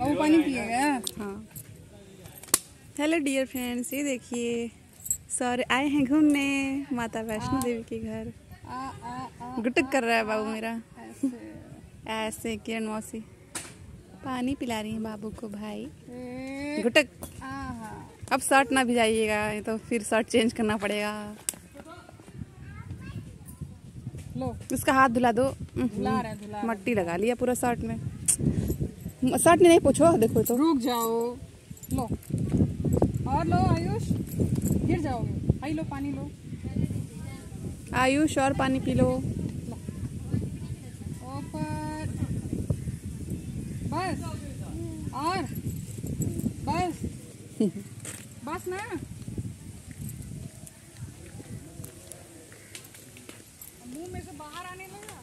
वो पानी पिएगा। हाँ। हेलो डियर फ्रेंड्स, ये देखिए सर आए हैं घूमने माता वैष्णो देवी के घर। गुटक कर रहा है बाबू मेरा। ऐसे किरण मौसी पानी पिला रही है बाबू को भाई। गुटक। अब शर्ट ना भिजाइएगा, तो फिर शर्ट चेंज करना पड़ेगा। लो उसका हाथ धुला दो। धुला मट्टी लगा लिया पूरा शर्ट में। शर्ट में नहीं पूछो, देखो तो। रुक जाओ। लो और लो आयुष, गिर जाओगे। आई लो पानी लो। आयुष और पानी पी लो। ऊपर बस और बस बस ना। मुंह में से बाहर आने लगा।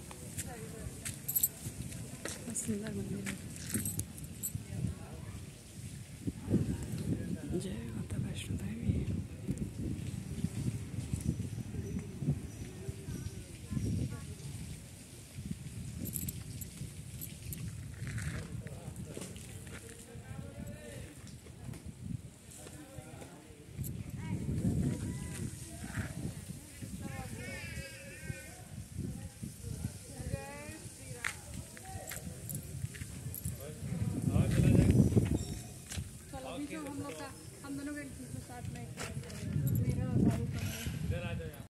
सुंदर मंदिर है। जय माता वैष्णो देवी।